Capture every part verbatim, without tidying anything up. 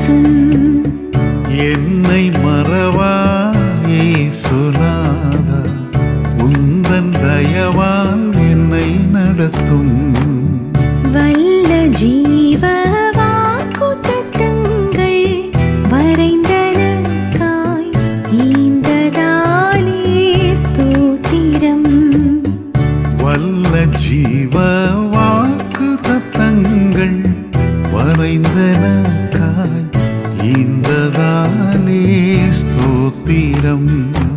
நடத்தும். என்னை மறவா இயேசுநாதா, உந்தன் தயவால் என்னை நடத்தும். வல்ல ஜீவ வாக்குத்தத்தங்கள் வரைந்தனக்காய் ஈந்ததாலே ஸ்தோத்திரம். வல்ல ஜீவ வாக்குத்தத்தங்கள் வரைந்தனக்காய் ஈந்ததாலே ஸ்தோத்திரம்.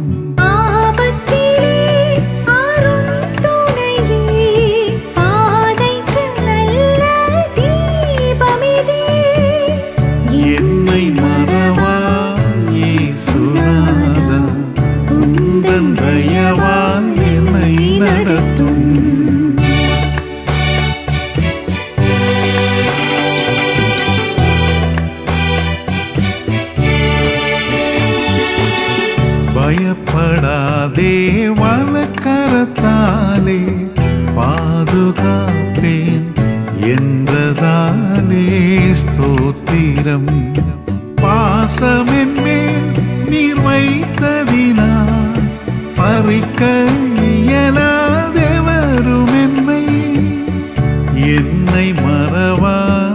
பயப்படாதே, வலக்கரத்தாலே பாதுகாப்பேன் என்றதாலே ஸ்தோத்திரம். பாசமென் மேல் நீர் வைத்ததினால் பறிக்க இயலாதெவரும் என்னை. என்னை மறவா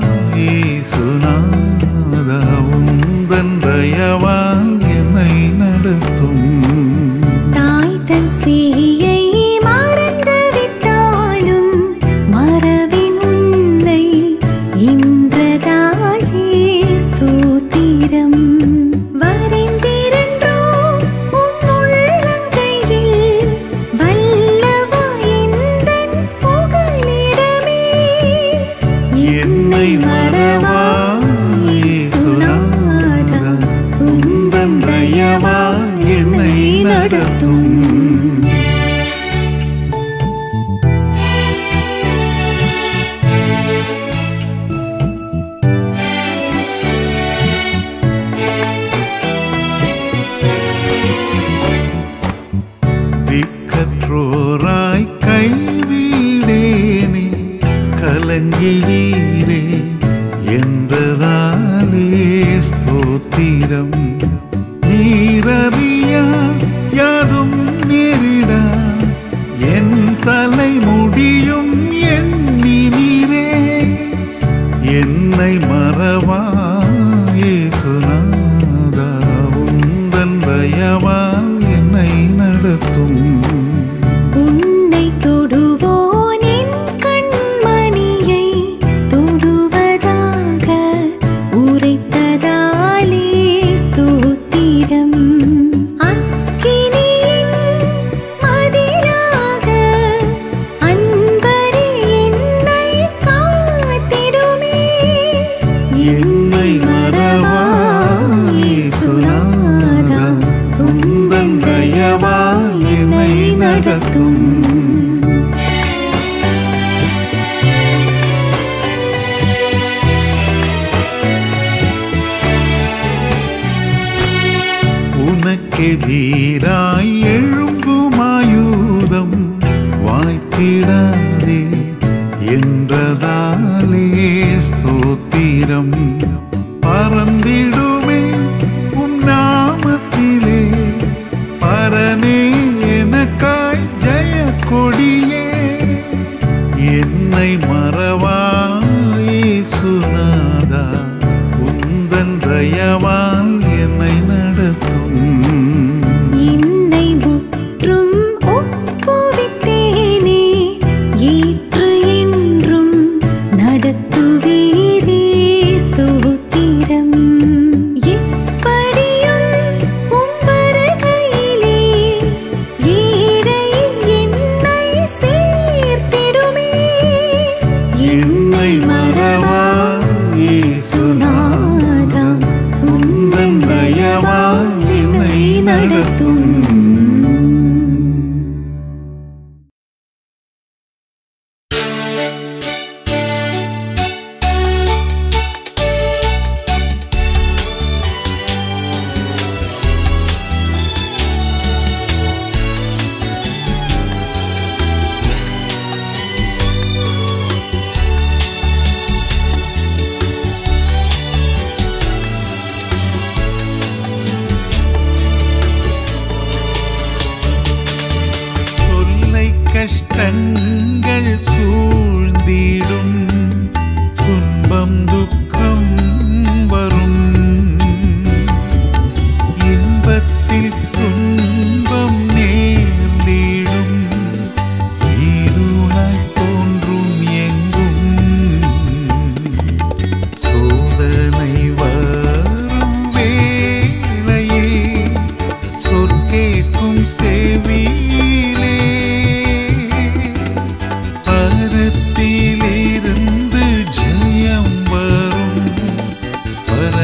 இயேசுநாதா, உந்தன் தயவால் என்னை நடத்தும். தாய் தன் சேயை மறந்து விட்டாலும் மறவின் உன்னை இன்றதாலே ஸ்தோத்திரம். வரைந்திருன்றோம் உம் உள்ளங்கையில் வல்லவா எந்தன் புகலிடமே. என்னை மறவா இயேசுநாதா, உந்தன் தயவால் என்னை நடத்தும். திக்கற்றோராய் கைவிடேனே, கலங்கினீரே என்றதாலே ஸ்தோத்திரம். நீரறியா யாதும் நேரிடா, என் தலை முடியும் எண்ணினீரே. என்னை மறவா இயேசுநாதா, உந்தன் தயவால் என்னை நடத்தும். உன்னை தொடுவோன் என் கண்மணியை தொடுவதாக உரைத்ததாலே ஸ்தோத்திரம். அக்கினியின் மதிலாக அன்பரே என்னை காத்திடுமே. என்னை மறவா இயேசுநாதா, உந்தன் தயவால் என்னை நடத்தும். உனக்கெதிராய் எழும்புமாயுதம் வாய்த்திடாதே என்றதாலே ஸ்தோத்திரம். பறந்திடுமே உம் நாமத்திலே, பரனே எனக்காய் ஜெய கொடியே. என்னை மறவா இயேசுநாதா, உந்தன் தயவால் என்னை நடத்தும். என்னை முற்றும் ஒப்புவித்தேனே, ஏற்று என்றும் நடத்துவீரே ஸ்தோத்திரம். எப்படியும் உம் வருகையிலே ஏழை என்னை சேர்த்திடுமே. என்னை மறவா இயேசுநாதா, உந்தன் தயவால் என்னை நடத்தும்.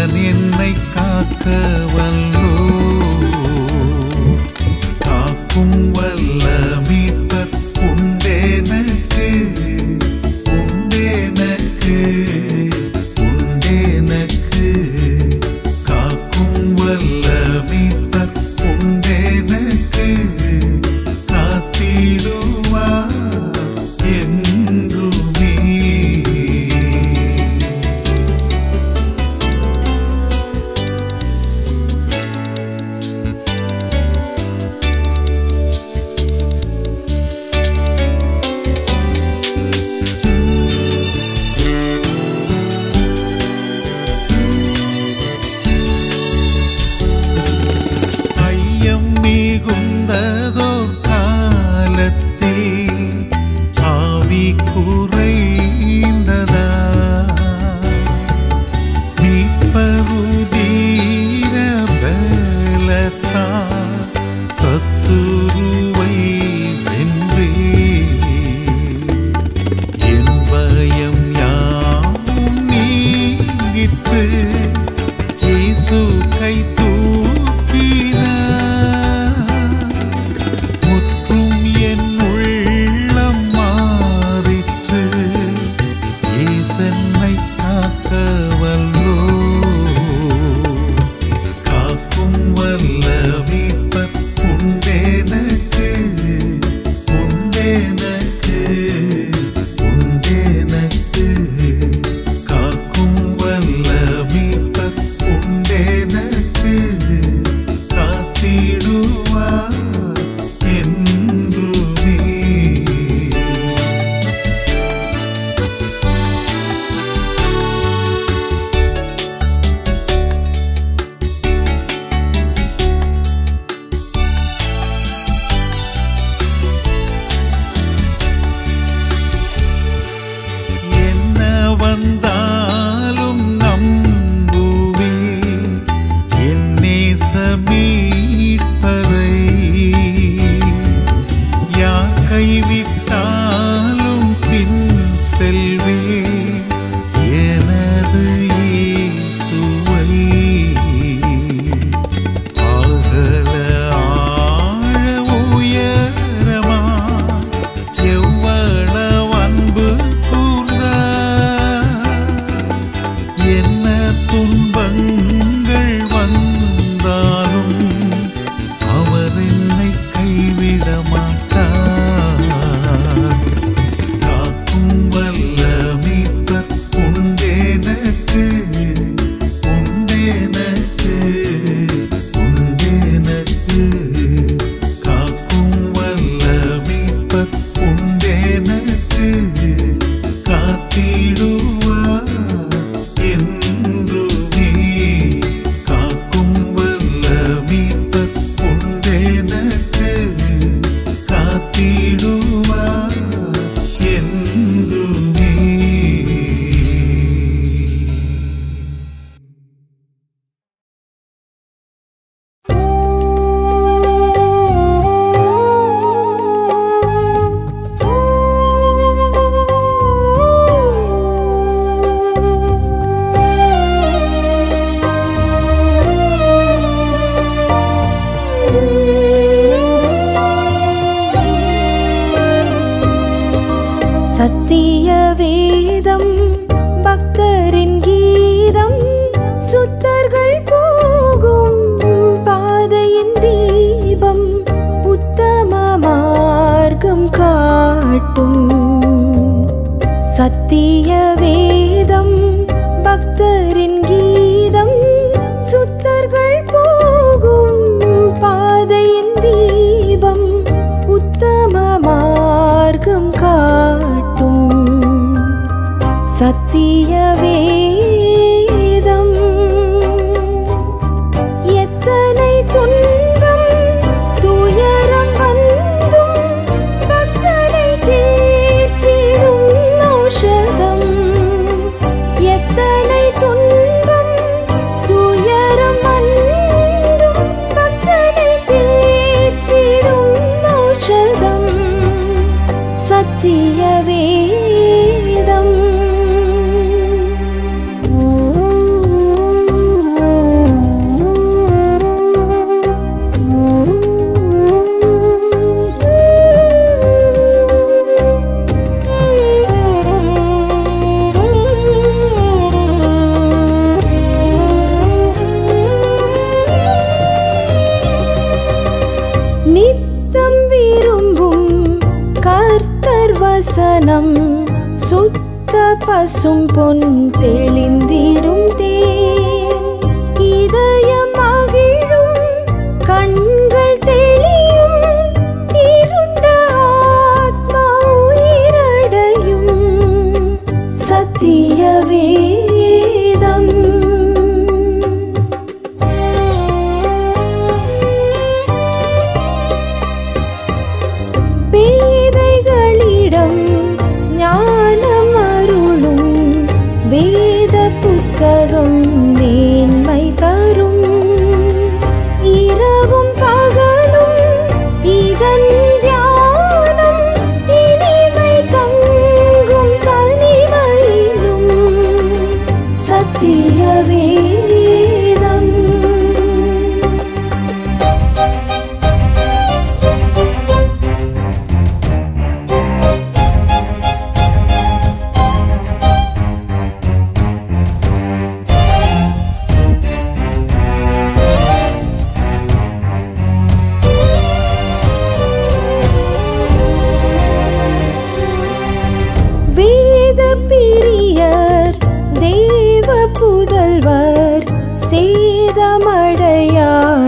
அவன் என்னை காக்க வல்லோ காக்கும் வல்ல மீட்பர் உண்டேனக்கு உண்டேனக்கு உண்டேனக்கு காக்கும் வல்ல மீட்பர் உண்டேனக்கு காத்திடுவார் என்றுமே. ஐயம் மிகுந்ததோர் காலத்தில் ஆவி குறைந்ததா மீட்பருதீர பலத்தால் சத்துருவை வென்றே என் பயம் யாவும் நீங்கிற்று இயேசு கை தூக்கினார் முற்றும் என் உள்ளம் மாறிற்று இயேசன்னை காக்க வல்லோ காக்கும் வல்ல மீட்பர் உண்டேனக்கு உண்டேனக்கு உண்டேனக்கு காக்கும் வல்ல மீட்பர் உண்டேனக்கு காத்திடுவார் என்றுமே. என்ன வந்தாலும் நம்புவேன் என் நேச மீட்பரை யார் கைவிட்டாலும் பின் செல்வேன் எனது இயேசுவை ஆகல ஆழ உயரமா எவ்வளவு அன்பு கூர்ந்தார் என்ன துன்பங்கள் வந்தாலும் அவர் என்னை கைவிட மாட்டார் காக்கும் வல்ல மீட்பர் உண்டேனக்கு உண்டேனக்கு உண்டேனக்கு காக்கும் வல்ல மீட்பர் உண்டேனக்கு காத்திடுவார் என்றுமே. காக்கும் வல்ல மீட்பர் உண்டேனக்கு காத்திடுவார் என்றுமே. சத்திய வேதம் பக்தரின் கீதம் சுத்தர்கள் போகும் பாதையின் தீபம் உத்தம மார்க்கம் காட்டும். சத்திய வேதம் பக்தரின் கீதம் சுத்தர்கள் போகும் பாதையின் தீபம் உத்தம மார்க்கம் காட்டும். சத்திய வே வசனம் சுத்த பசும் பொன் தெளிந்திடும் தேன். இதயம் மகிழும் கண்கள் தெளியும் இருண்ட ஆத்மா உயிரடையும் சத்திய வேதம். பேதைகளிடம் ஞானம் அருளும் வேத புத்தகம் மேன்மை தரும். இரவும் பகலும் இதன் தியானம் இனிமை தங்கும் தனிமையிலும் சத்திய வேதம். பிரியர் தேவ புதல்வர் சேதமடையா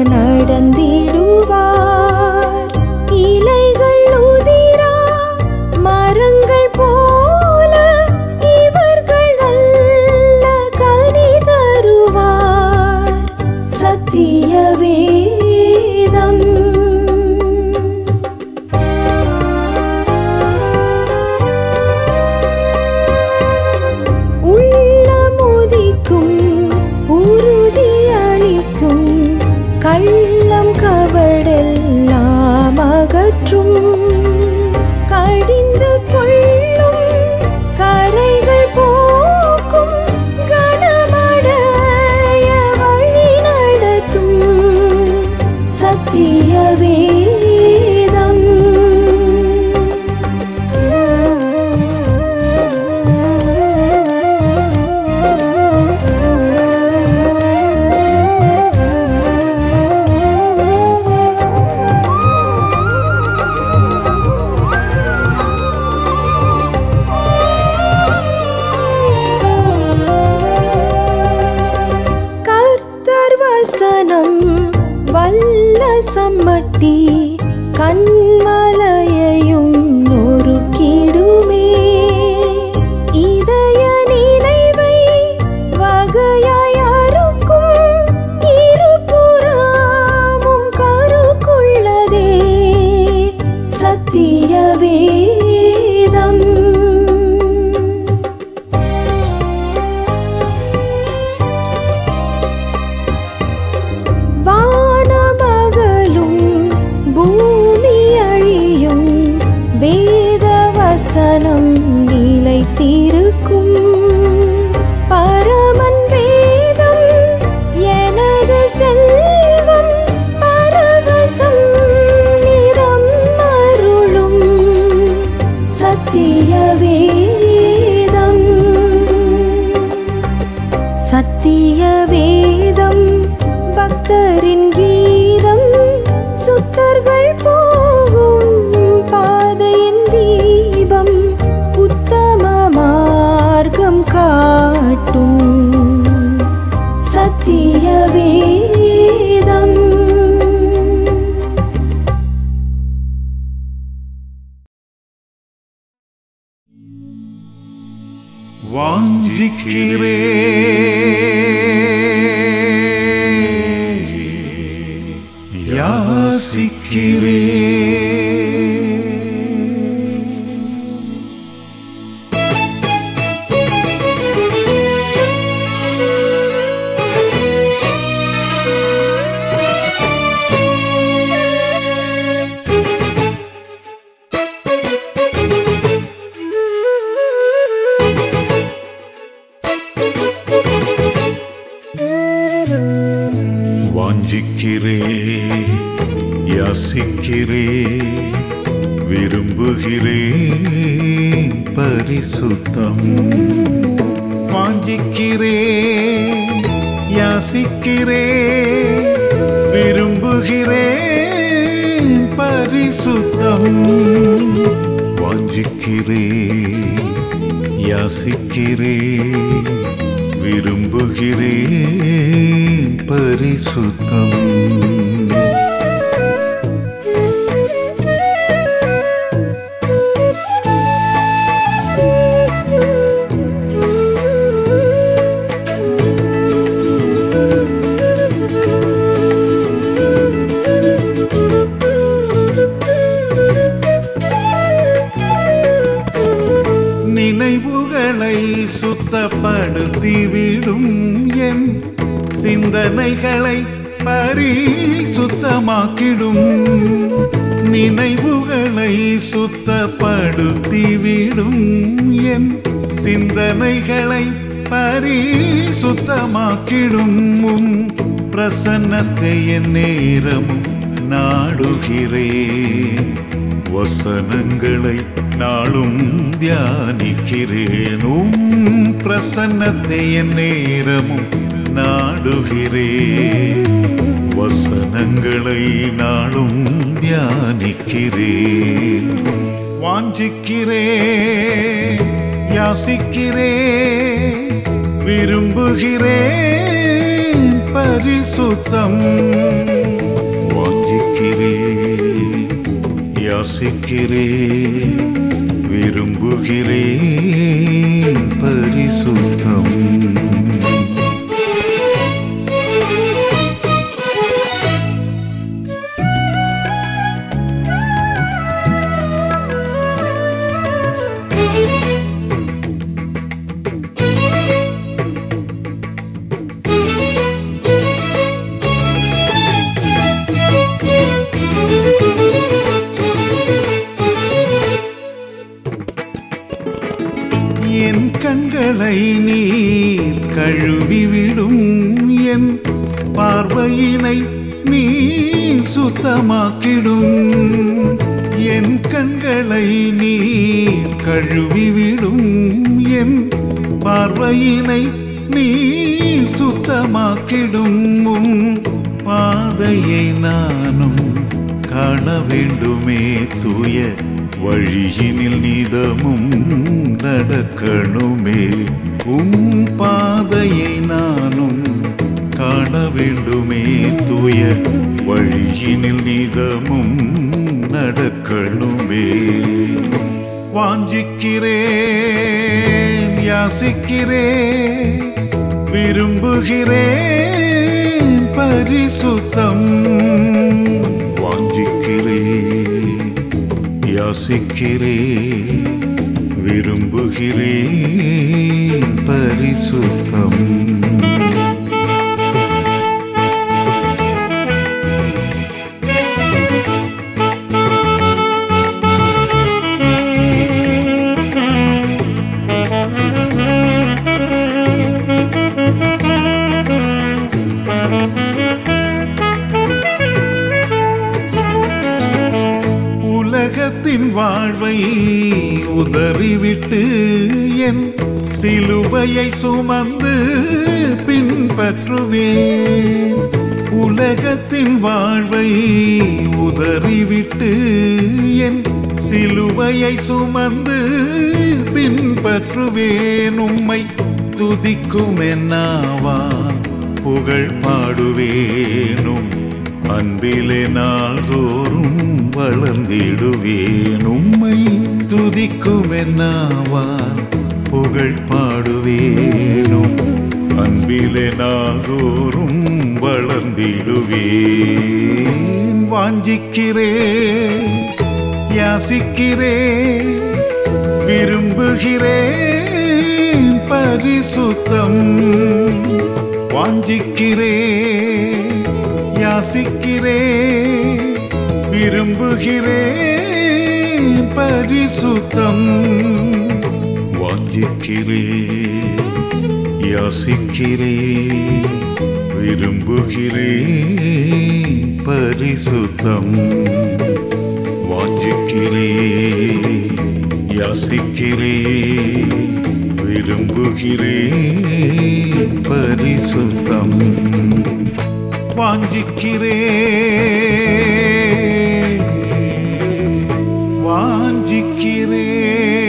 நடந்திடுவார். இலைகள் உதிரா மரங்கள் போல இவர்கள் நல்ல கனி தருவார் சத்திய வேதம். உறுதியளிக்கும் கள்ளம் கபடெல்லாம் அகற்றும். கடிந்து கொள்ளும் கரைகள் போக்கும் கனமடைய வழி நடத்தும் சத்திய வேதம். வசனம் வல்ல சம்மட்டி கண்மலையையும் நொறுக்கிடுமே. இதய நினைவை வகையாய் அறுக்கும் இருபுறமும் கருக்குள்ளதே சத்திய வேதம். வானமகலும் பூமி அழியும் வேத வசனம் நிலைத்திருக்கும். பரமன் வேதம் எனது செல்வம் பரவசம் நிறம் அருளும் சத்திய வேதம். சத்திய வேதம் பக்தரின் கீதம் சுத்தர்கள் போகும் பாதையின் தீபம் உத்தம மார்க்கம் காட்டும் சத்திய வேதம். வாஞ்சிக்கிறே யாசிக்கிறே வாஞ்சிக்கிறே யாசிக்கிறே விரும்புகிறே பரிசுத்தம். வாஞ்சிக்கிறே யாசிக்கிறே விரும்புகிறே பரிசுத்தம். வாஞ்சிக்கிறே வாஞ்சிக்கிறேன் யாசிக்கிறேன் விரும்புகிறேன் பரிசுத்தம். நினைவுகளை சுத்தப்படுத்திவிடும் என் சிந்தனைகளை பரிசுத்தமாக்கிடும். நினைவுகளை சுத்தப்படுத்திவிடும் என் சிந்தனைகளை பரிசுத்தமாக்கிடும். பிரசன்னத்தை என் நேரமும் நாடுகிறேன், வசனங்களை நாளும் தியானிக்கிறேனும். பிரசன்னத்தை என் நேரமும் நாடுகிறேன், வசனங்களை நாளும் தியானிக்கிறேன். வாஞ்சிக்கிறேன் யாசிக்கிறேன் விரும்புகிறேன் பரிசுத்தம். வாஞ்சிக்கிறேன் யாசிக்கிறேன் விரும்புகிறேன் பரிசுத்தம். என் கண்களை நீர் கழுவிவிடும், என் பார்வையினை நீர் சுத்தமாக்கிடும். என் கண்களை நீர் கழுவிவிடும், என் பார்வையினை நீர் சுத்தமாக்கிடும். பாதையை நானும் காண வேண்டுமே, தூய வழியினில் நீதமும் நடக்கணுமே. உம் பாதையை நானும் காண வேண்டுமே, தூய வழியினில் நீதமும் நடக்கணுமே. வாஞ்சிக்கிறேன் யாசிக்கிறேன் விரும்புகிறேன் பரிசுத்தம். வாஞ்சிக்கிறேன் யாசிக்கிறேன் விரும்புகிறேன் பரிசுத்தம். உலகத்தின் வாழ்வை உதறிவிட்டு என் சிலுவையை சுமந்து பின்பற்றுவேன். உலகத்தின் வாழ்வை உதறிவிட்டு என் சிலுவையை சுமந்து பின்பற்றுவேன். உம்மை துதிக்கும் என்னாவா புகழ் பாடுவேனும், அன்பிலே நாள்தோறும் வளர்ந்திடுவேன். உம்மை துதிக்கும் என்னாவால் புகழ் பாடுவேனும், அன்பிலே நாள்தோறும் வளர்ந்திடுவேன். வாஞ்சிக்கிறேன் யாசிக்கிறேன் விரும்புகிறேன் பரிசுத்தம். வாஞ்சிக்கிறேன் யாசிக்கிறேன் விரும்புகிறேன் பரிசுத்தம். வாஞ்சிக்கிறேன் யாசிக்கிறேன் விரும்புகிறேன் பரிசுத்தம். வாஞ்சிக்கிறேன் யாசிக்கிறேன் விரும்புகிறேன் பரிசுத்தம். வாஞ்சிக்கிறேன் வாஞ்சிக்கிறேன்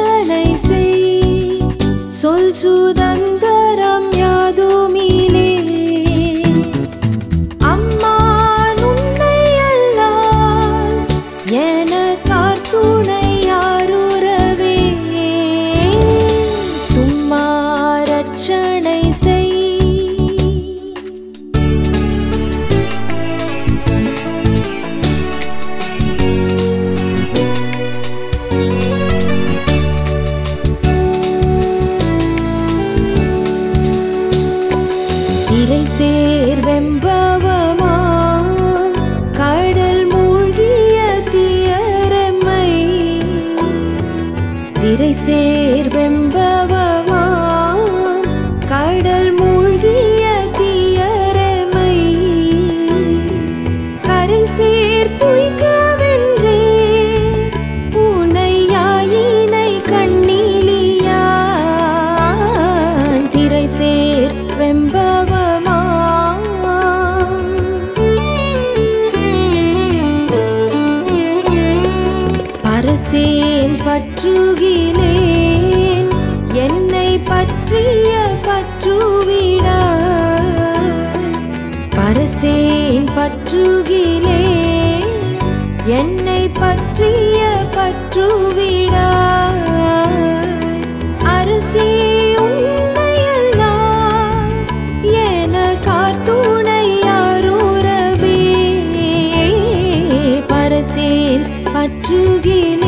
அர்ச்சனை செய் சொல் சுதந்தரம் யாதுமிலே அம்மா உன்னை அல்லால் எனக்கார் துணை யாருறவே சும்மா அர்ச்சனை செய் சேர்வெம்பவமாம் கடல் மூழ்கிய தியரமை திரை சேர்வெம்பவமாம் கடல் மூழ்கிய தியரமை கரை சேர் துய்க்கவென்றே உனையாயினை கண்ணிலியான் திரை சேர் வெம்பவ பரசேன் பற்றுகிலேன் என்னை பற்றிய பற்றுவிடாய் பரசேன் பற்றுகிலேன் என்னை பற்றிய பற்றுவிடாய் அரசே உன்னையெல்லாம் எனக்கார் துணை யாருறவே பரசேன் பற்றுகிலே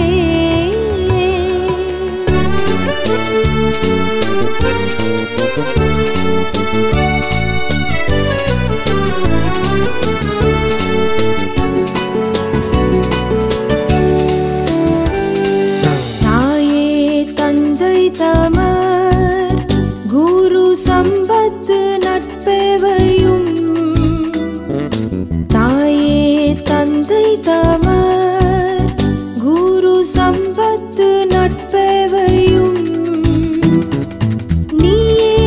தாயே தந்தை தமர் குரு சம்பத்து நட்பெவையும் தாயே தந்தை தமர் குரு சம்பத்து நட்பெவையும் நீயே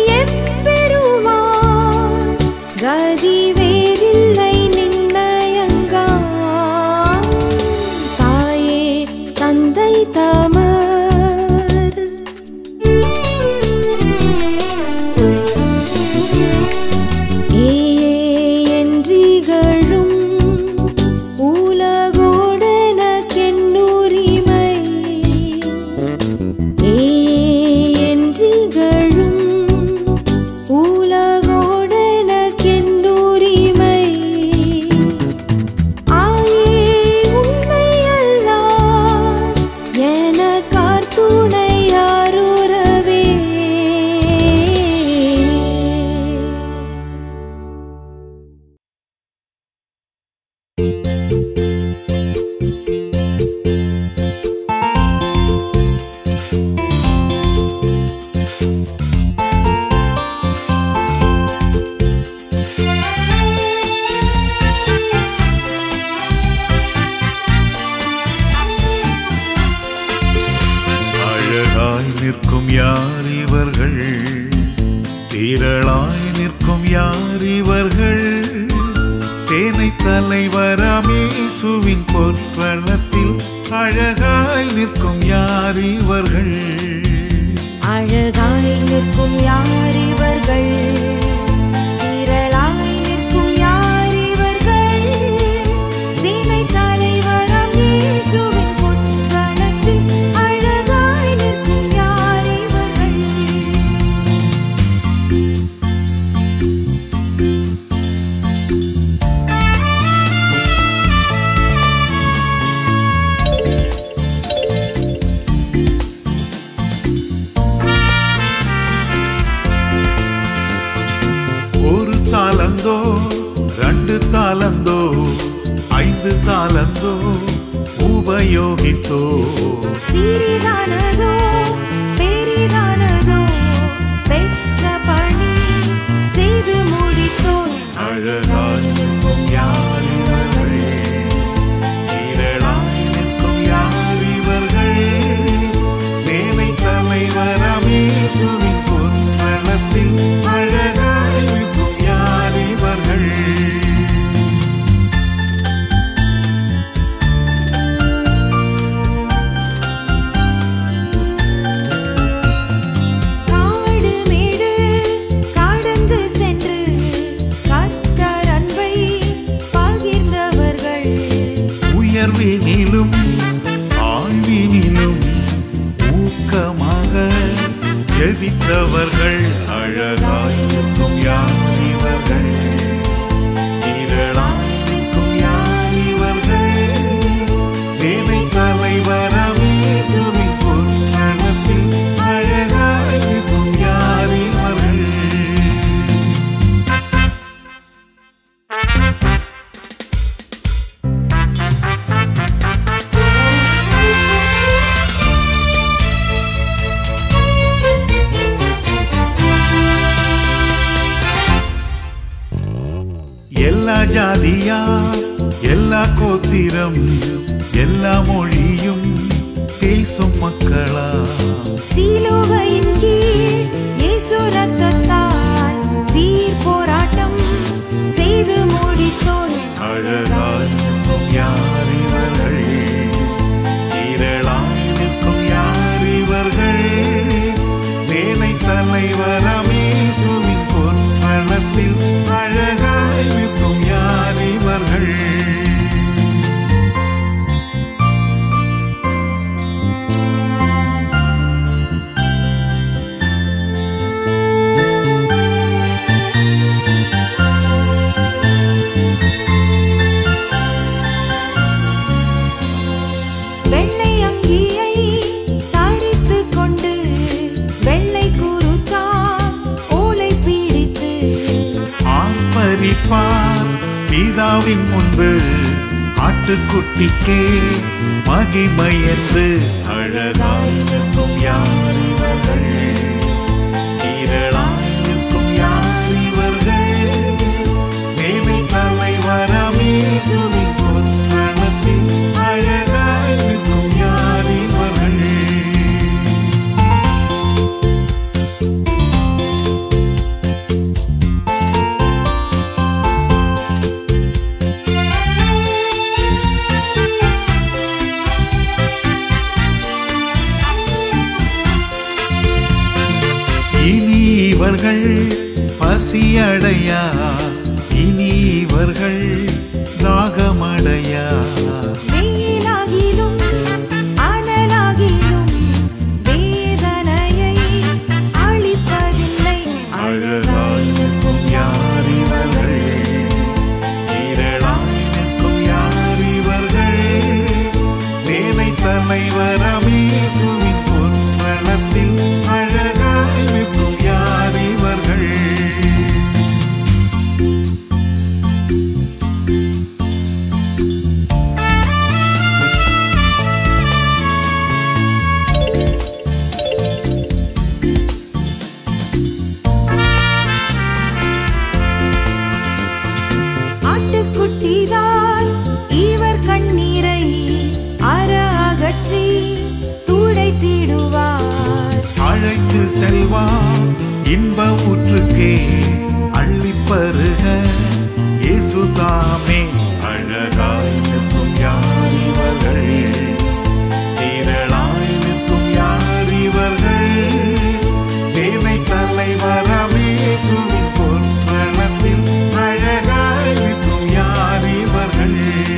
எம்பெருமான் கதி வேறில்லை நின்னயங்கான் தாயே தந்தை தமர் ஏயே என்றிகழும் உலகோடெனக்கென்னுரிமை ஏயே என்றிகழும் உலகோடெனக்கென்னுரிமை ஆயே உன்னை அல்லால் எனக்கார் துணை யாருறவே அழகாய் நிற்கும் யார் இவர்கள் திரளாய் நிற்கும் யார் இவர்கள் சேனை தலைவராம் இயேசுவின் பொற்களத்தில் அழகாய் நிற்கும் யார் இவர்கள் அழகாய் நிற்கும் யார் இவர்கள் திரளாய் நிற்கும் யார் இவர்கள் சேனை தலைவராம் இயேசுவின் பொற்களத்தில் அழகாய் நிற்கும் யார் இவர்கள் ஜெபித்தவர்கள் அழகாய் நிற்கும் யார் இவர்கள் திரளாய் நிற்கும் யார் இவர்கள் சேனை தலைவராம் இயேசுவின் பொற்களத்தில் அழகாய் நிற்கும் யார் இவர்கள் எல்லா ஜாதியார் எல்லா கோத்திரம் எல்லா மொழியும் பேசும் மக்களா சிலுவையின் கீழ் இயேசு ரத்தத்தால் சீர் போராட்டம் செய்து முடித்தோர் அழகாய் நிற்கும் யார் இவர்கள் திரளாய் நிற்கும் யார் இவர்கள் சேனை தலைவராம் இயேசுவின் பொற்களத்தில் அழகாய் நிற்கும் யார் இவர்கள் வெள்ளை அங்கியை தரித்துக் கொண்டு வெள்ளை குருத்தான் ஓலை பிடித்து ஆர்ப்பரிப்பார் பிதாவின் முன்பு ஆட்டுக்குட்டிக்கே மகிமை என்று அழகாய் நிற்கும் யார் இவர்கள் திரளாய் நிற்கும் யார் இவர்கள் சேனை தலைவராம் இயேசுவின் பொற்களத்தில் அழகாய் நிற்கும் யார் இவர்கள் இனி இவர்கள் பசியடையா இனி இவர்கள் தாகமடையா வெயிலாகிலும் அனலாகிலும் வேதனையை அளிப்பதில்லை அழகாய் நிற்கும் யார் இவர்கள் திரளாய் நிற்கும் யார் இவர்கள் சேனை தலைவராம் இயேசுவின் பொற்களத்தில் அழகாய் நிற்கும் யார் இவர்கள் ஆட்டுக்குட்டிதான் இவர் கண்ணீரை அற அகற்றி துடைத்திடுவார் அழைத்து செல்வார் இன்ப ஊற்றுக்கே அள்ளிப்பருக இயேசு தாமே அழகாய் நிற்கும் யார் இவர்கள் திரளாய் நிற்கும் யார் இவர்கள் சேனை தலைவராம் இயேசுவின் பொற்களத்தில் அழகாய் நிற்கும் யார் இவர்கள்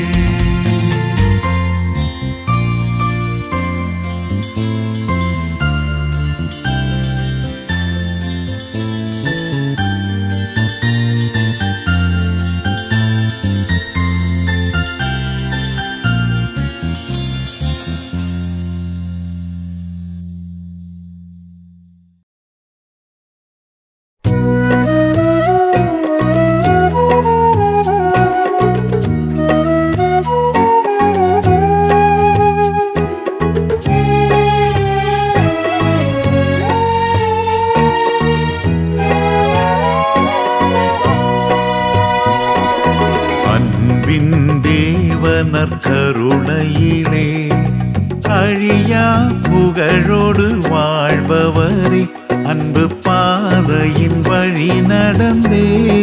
அன்பின் தேவனர் கருணையிலே அழியா புகழோடு வாழ்பவரே அன்பு பாதையின் வழி நடந்தே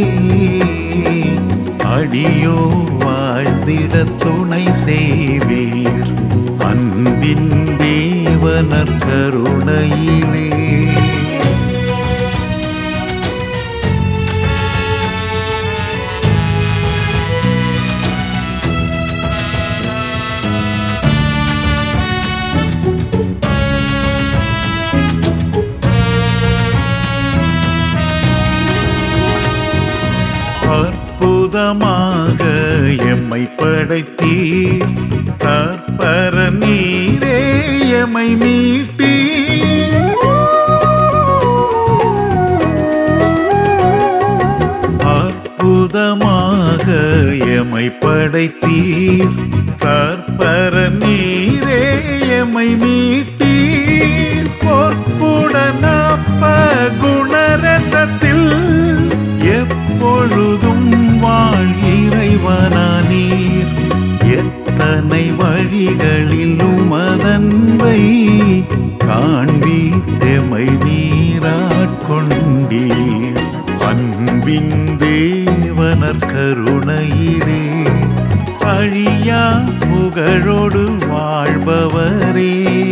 அடியோ வாழ்ந்திட துணை செய்வீர் அன்பின் தேவனர் கருணையிலே அற்புதமாக எம்மை படைத்தீர், கற்பர நீரே எம்மை மீட்டீர். அற்புதமாக எம்மை படைத்தீர், கற்பர நீரே எம்மை மீட்டீர். பொற்புடனப்ப குணரசத்தில் எப்பொழுதும் வாழ் இறைவனானீர். எத்தனை வழிகளில் உமதன்பை காண்பித்தெமை நீராட்கொண்டீர். அன்பின் தேவனர் கருணையிலே அழியா புகழோடு வாழ்பவரே.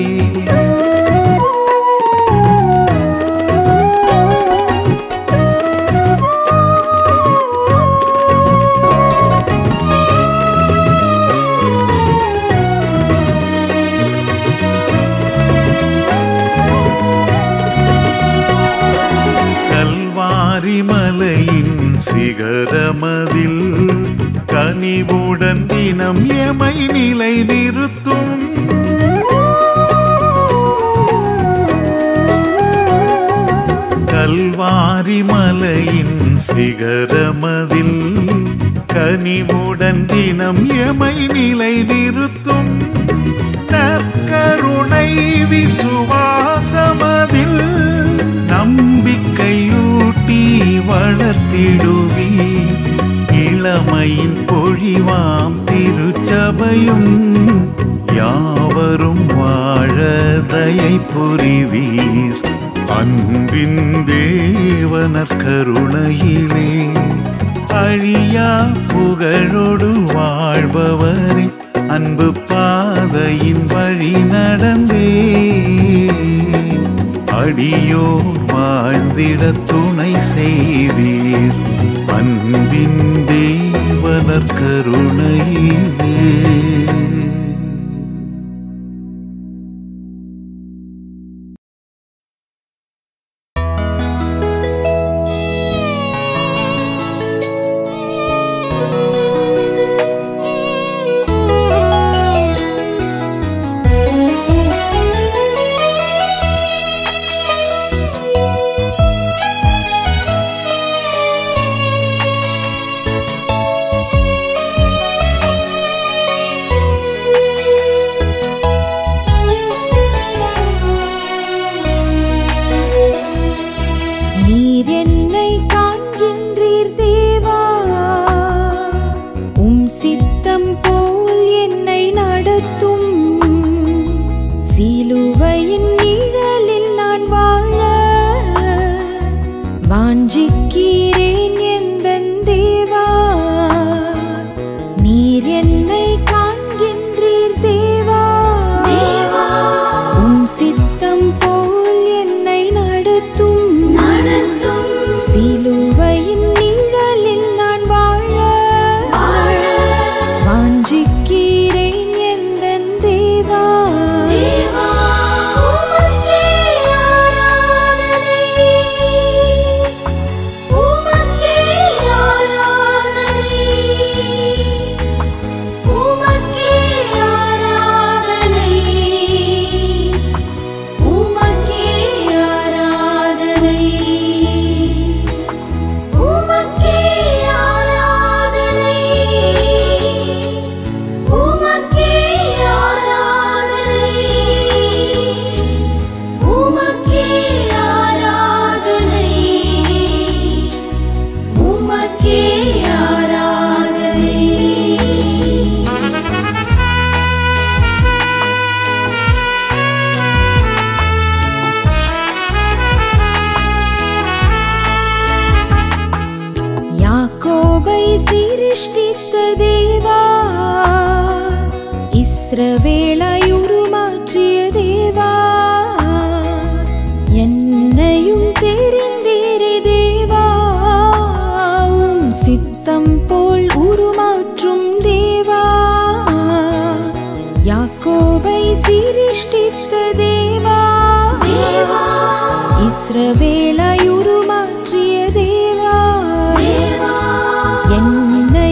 மலையின் சிகரமதில் கனிவுடன் தினம் எமை நிலை நிறுத்தும். கல்வாரி மலையின் சிகரமதில் கனிவுடன் தினம் எமை நிலை நிறுத்தும். நற்கருணை விசுவாசமதில் நம்பிக்கையூட்டி வளர்த்திடுவீர். இளமையின் பொழிவாம் திருச்சபையும் யாவரும் வாழ தயை புரிவீர். அன்பின் தேவனர் கருணையிலே அழியா புகழோடு வாழ்பவரே. அன்பு பாதையின் வழி நடந்தே அடியோர் வாழ்ந்திட துணை செய்வீர். அன்பின் தேவனர் கருணையிலே. சிருஷ்டித்த தேவா, இஸ்ரவேலை உருமாற்றிய தேவா, என்னையும் தெரிந்தீரே தேவா, உம் சித்தம் போல் உருமாற்றும் தேவா, யாக்கோபை சிருஷ்டித்த தேவா, இஸ்ரவேலை உருமாற்றிய தேவா, என்னை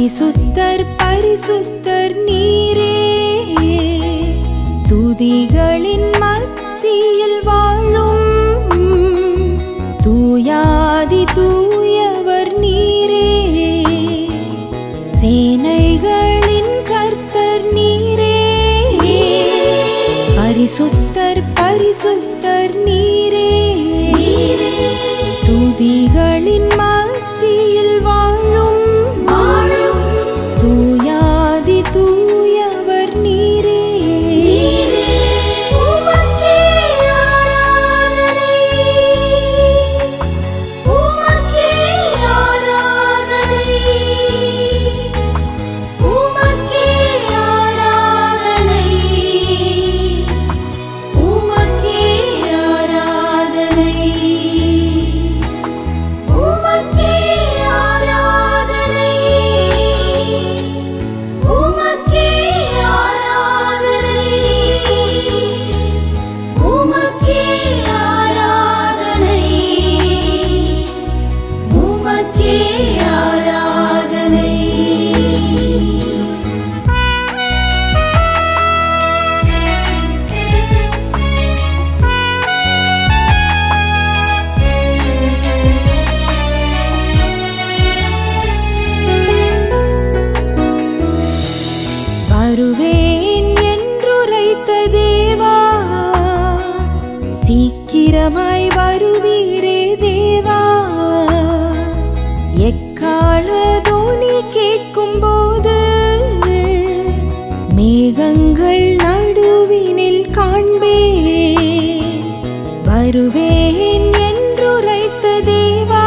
பரிசுத்தர் பரிசுத்தர் நீரே, துதிகளின் மத்தியில் வாழும் தூயாதி தூயவர் நீரே, சேனைகளின் கர்த்தர் நீரே, பரிசுத்தர் பரிசுத்தர் நீரே, துதிகளின் மத்தியில் வாழும் தூயாதி தூயவர் நீரே. உமக்கே ஆராதனை, உமக்கே ஆராதனை, உமக்கே ஆராதனை, உமக்கே ஆராதனை, உமக்கே ஆராதனை, உமக்கே ஆராதனை, உமக்கே ஆராதனை, உமக்கே ஆராதனை. வருவேன் என்றுரைத்த தேவா, சீக்கிரமாய் வருவீரே தேவா, எக்கால தோனி கேட்கும் போது மேகங்கள் நடுவினில் காண்பே. வருவேன் என்றுரைத்த தேவா,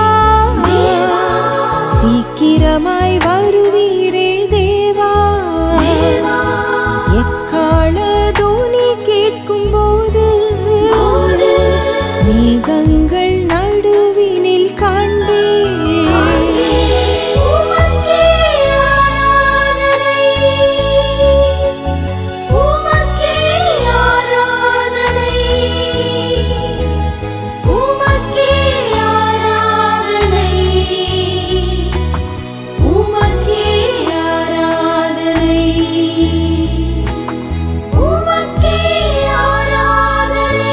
சீக்கிரமாய் வருவீரே தேவா, எக்கால தோனி கேட்கும் போது மேகங்கள் நடுவினில் காண்பே. உமக்கே ஆராதனை, உமக்கே ஆராதனை, உமக்கே ஆராதனை, உமக்கே ஆராதனை, உமக்கே ஆராதனை,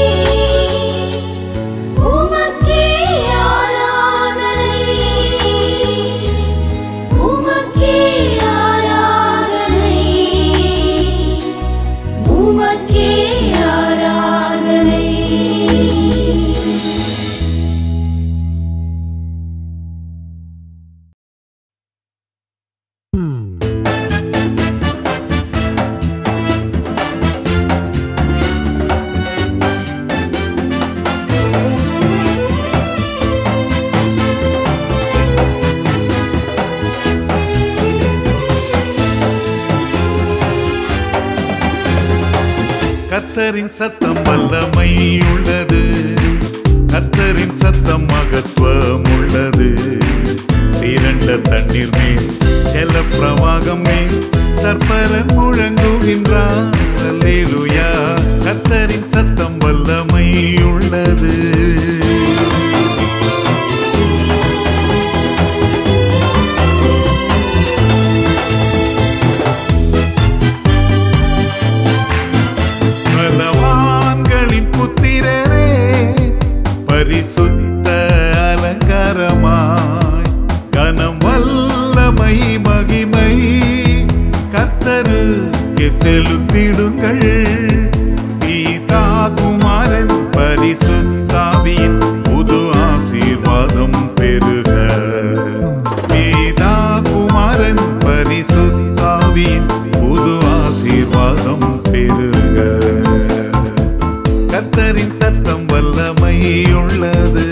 உமக்கே ஆராதனை, உமக்கே ஆராதனை, உமக்கே ஆராதனை. கர்த்தரின் சத்தம் வல்லமை உள்ளது, கர்த்தரின் சத்தம் மகத்துவம் உள்ளது. திரண்ட தண்ணீர் மேல் ஜல பிரவாகம் மேல் தற்பரன் முழங்குகின்றார். அல்லேலூயா, கர்த்தரின் சத்தம் வல்லமை உள்ளது. பலவான்களின் புத்திரரே, பரிசுத்த அலங்காரமாய் கனம் வல்லமை மகிமை கர்த்தருக்கு செலுத்திடுங்கள். பிதா குமாரன் பரிசுத்தாவியின் புது ஆசீர்வாதம் பெறுக. பிதா குமாரன் பரிசுத்தாவியின் புது ஆசீர்வாதம் பெறுக. கர்த்தரின் சத்தம் வல்லமை உள்ளது.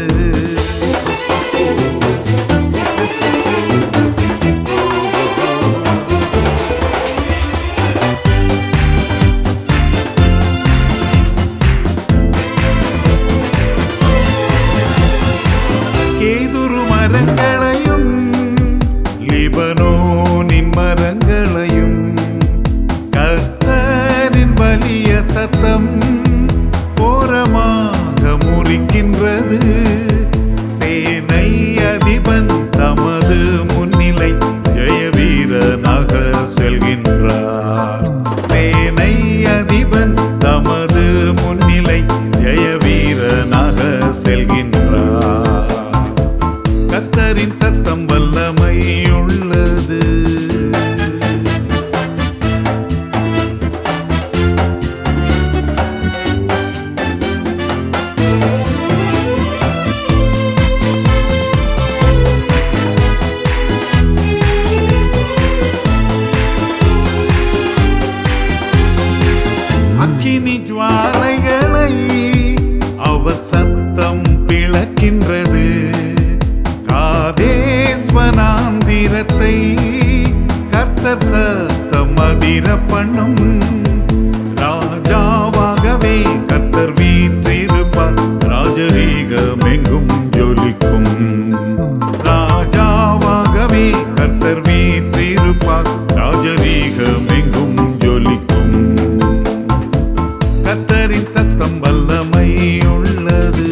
அதிர பண்ணும் ராஜாவாகவே கர்த்தர் வீற்றிருப்பார். ராஜரீகம் எங்கும் ஜொலிக்கும். ராஜாவாகவே கர்த்தர் வீற்றிருப்பார். ராஜரீகம் எங்கும் ஜொலிக்கும். கர்த்தரின் சத்தம் வல்லமை உள்ளது.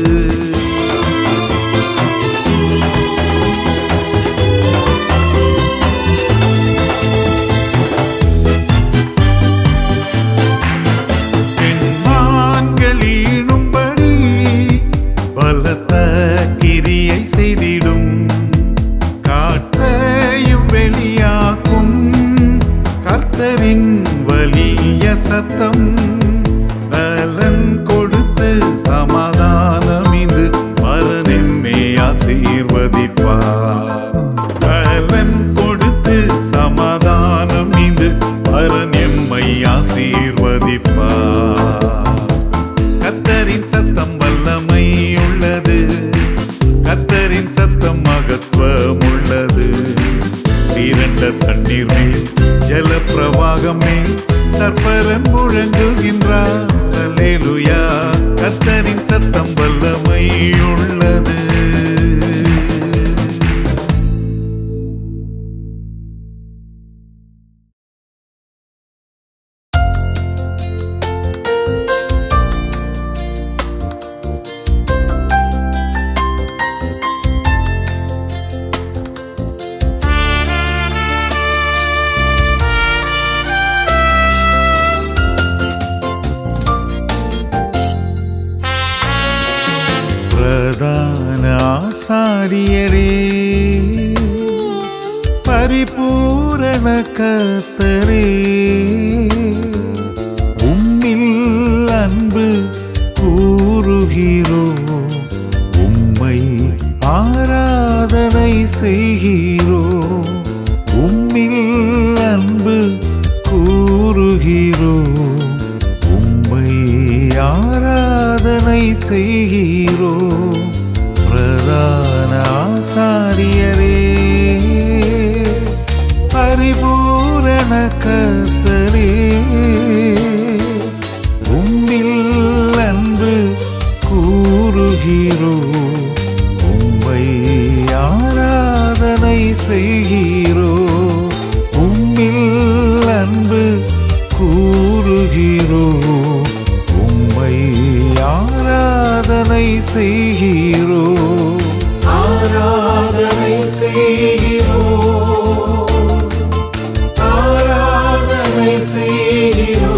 செய்திடும் காற்றையும் வெளியாக்கும் கர்த்தரின் வலிய சத்தம். பலன் கொடுத்து சமாதானம் இது பரனென்னை ஆசீர்வதிப்பார். பலன் கொடுத்து சமாதானம் இது பரன் எம்மை ஆசீர்வதிப்பார். கர்த்தரின் சத்தம் வல்லமை உள்ளது. கர்த்தரின் சத்தம் மகத்துவம் உள்ளது. இரண்ட தண்ணீர் மேல் ஜல பிரவாகம் மேல் கர்த்தரன் முழங்குகின்றார். அல்லேலூயா. கர்த்தரின் சத்தம் வல்லமை உள்ளது. பிரதான ஆசாரியரே பரிபூரண கர்த்தரே, உம்மில் அன்பு கூறுகிறோ. உம்மை ஆராதனை செய்கிறோ. உம்மில் அன்பு கூறுகிறோ. உம்மை ஆராதனை செய்கிறோ. பிரதான ஆசாரியரே பரிபூரண கர்த்தரே, உம்மில் அன்பு கூறுகிறோ. உம்மை ஆராதனை செய்கிறோ. உம்மில் அன்பு கூறுகிறோ. உம்மை ஆராதனை செய்கிறோ. ஆராதனை செய்கிறோ. ஆராதனை செய்கிறோ.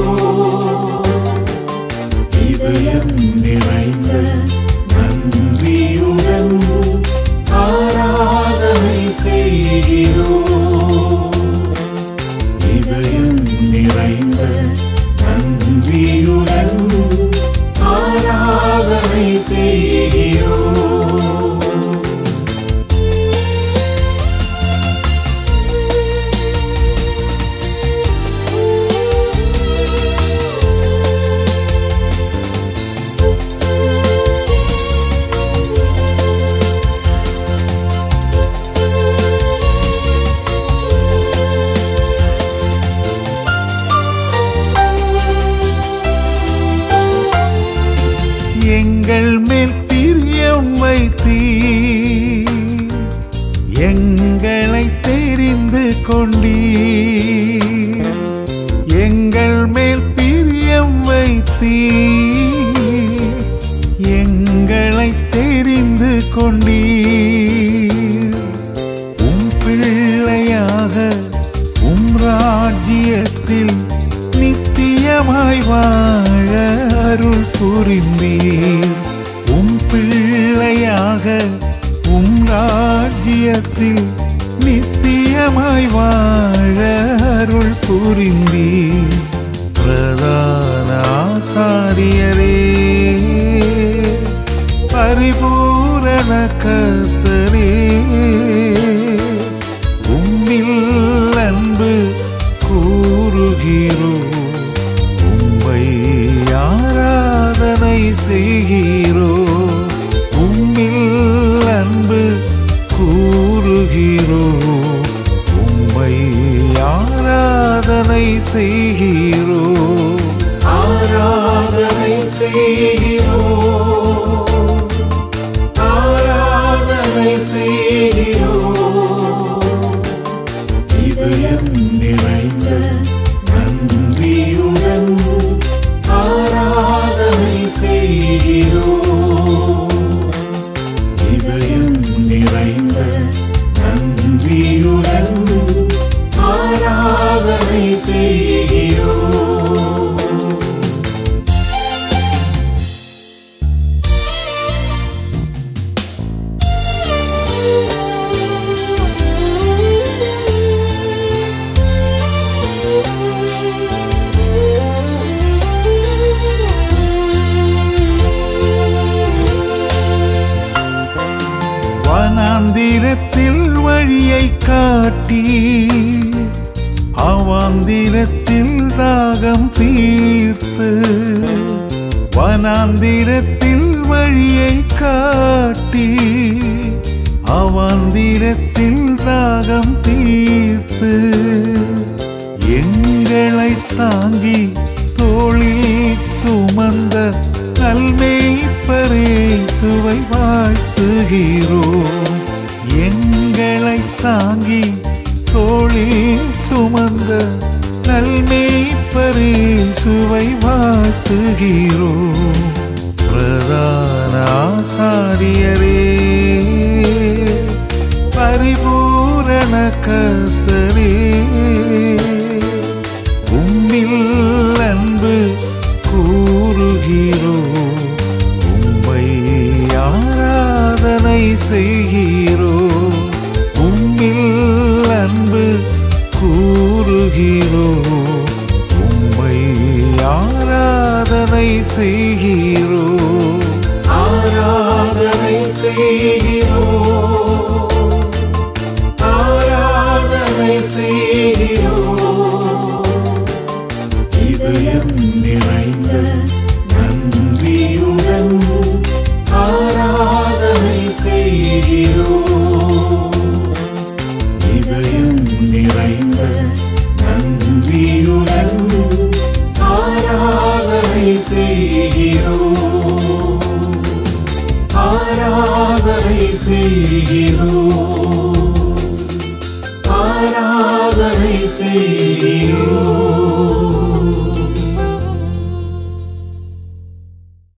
இதயம் நிறைந்த நன்றியுடன் ஆராதனை செய்கிறோ. இதயம் நிறைந்த நன்றியுடன் ஆராதனை செய்கிறோ. எங்கள் மேல் பிரியம் வைத்தீர். எங்களை தெரிந்து கொண்டீர். எங்கள் மேல் பிரியம் வைத்தீர். எங்களை தெரிந்து கொண்டீர். உம் பிள்ளையாக உம் ராஜ்யத்தில் நித்தியமாய் வாழ அருள் புரிந்தீர். உம் பிள்ளையாக உம் ராஜ்யத்தில் நித்தியமாய் வாழ அருள் புரிந்தீர். பிரதான ஆசாரியரே பரிபூரண கர்த்தரே, உம்மில் அன்பு கூறுகிறோ. உம்மை ஆராதனை செய்கிறோ. உம்மில் அன்பு கூறுகிறோ. உம்மை ஆராதனை செய்கிறோம் ஆராதனை செய்கிறோம் ஆராதனை செய்கிறோம் இதயம் நிறைந்த நன்றியுடன் ஆராதனை செய்கிறோம் இதயம் நிறைந்த நன்றியுடன் ஆராதனை செய்கிறோம் வனாந்திரத்தில் வழியை காட்டி அவாந்திரத்தில் தாகம் தீர்த்து வனாந்திரத்தில் வழியை காட்டி அவாந்திரத்தில் தாகம் தீர்த்து எங்களை தாங்கி தோளில் சுமந்த நல்மேய்ப்பரே சுவை வாழ்த்துகிறோம் எங்களை தாங்கி தோளில் சுமந்த நல்மேய்ப்பரே சுவை வாழ்த்துகிறோம் பிரதான ஆசாரியரே பரிபூரண கர்த்தரே உம்மில் அன்பு கூறுகிறோம் உம்மை ஆராதனை செய்கிறோம் உம்மில் அன்பு கூறுகிறோம் உம்மை ஆராதனை செய்கிறோம் ஆராதனை செய்கிறோம் ஆராதனை செய்கிறோம் இதயம் நிறைந்த நன்றியுடன் ஆராதனை செய்கிறோம் இதயம் நிறைந்த நன்றியுடன் ஆராதனை செய்கிறோம் ஆராதனை செய்கிறோம் ஆராதனை செய்கிறோம்